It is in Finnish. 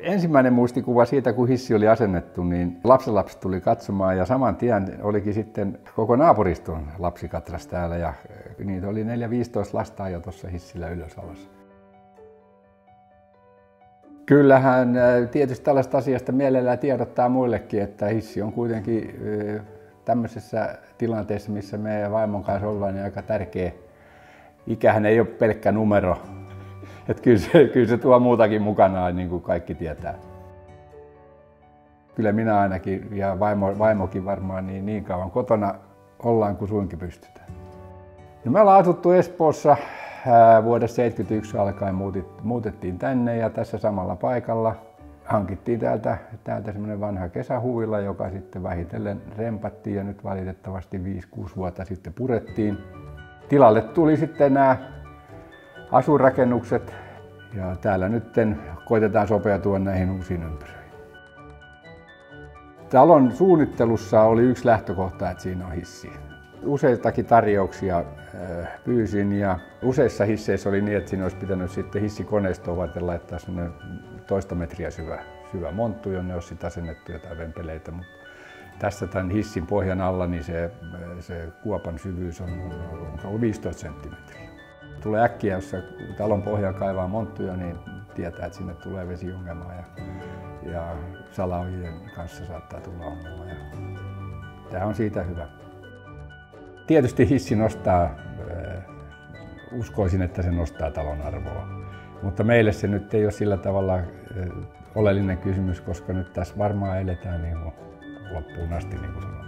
Ensimmäinen muistikuva siitä, kun hissi oli asennettu, niin lapsenlapset tuli katsomaan ja saman tien olikin sitten koko naapuriston lapsikatras täällä ja niitä oli 4-15 lasta jo tuossa hissillä ylös-alas. Kyllähän tietysti tällaista asiasta mielellään tiedottaa muillekin, että hissi on kuitenkin tämmöisessä tilanteessa, missä me vaimon kanssa ollaan, niin aika tärkeä. Ikähän ei ole pelkkä numero. Että kyllä se tuo muutakin mukanaan, niin kuin kaikki tietää. Kyllä minä ainakin ja vaimokin varmaan niin kauan kotona ollaan kuin suinkin pystytään. No me ollaan asuttu Espoossa vuodesta 1971 alkaen muutettiin tänne ja tässä samalla paikalla hankittiin täältä semmoinen vanha kesähuvila, joka sitten vähitellen rempattiin ja nyt valitettavasti 5-6 vuotta sitten purettiin. Tilalle tuli sitten nämä asuinrakennukset ja täällä nyt koitetaan sopeutua näihin uusiin ympyröihin. Talon suunnittelussa oli yksi lähtökohta, että siinä on hissi. Useitakin tarjouksia pyysin ja useissa hisseissä oli niin, että siinä olisi pitänyt sitten hissikoneistoon varten laittaa semmoinen 1,5 metriä syvä monttu, jonne olisi sitten asennettu jotain vempeleitä. Mutta tässä tämän hissin pohjan alla niin se kuopan syvyys on 15 senttimetriä. Tulee äkkiä, jos talon pohjaan kaivaa monttuja, niin tietää, että sinne tulee vesiongelmaa ja salaojien kanssa saattaa tulla ongelma. Tämä on siitä hyvä. Tietysti hissi nostaa, uskoisin, että se nostaa talon arvoa, mutta meille se nyt ei ole sillä tavalla oleellinen kysymys, koska nyt tässä varmaan eletään niin kuin loppuun asti, niin kuin sanotaan.